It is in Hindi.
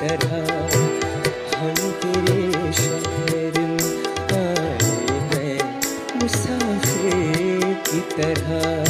तरह, हम तेरे शहर में आए हैं मुसाफिर की तरह।